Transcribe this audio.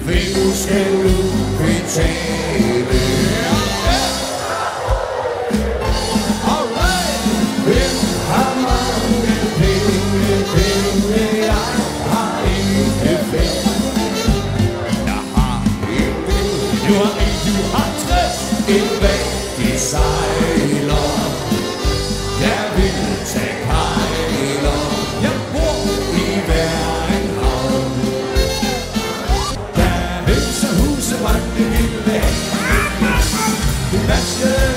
Hvem skal nu betale? Hvem har mange penge? Jeg har ikke fem. Jeg har ikke. Du har en, du har 60. En rigtig sejler. Jeg vil tage kejler. Jeg bor i hver en havn. Der er hus og huse, hvor det ville have. Det vasker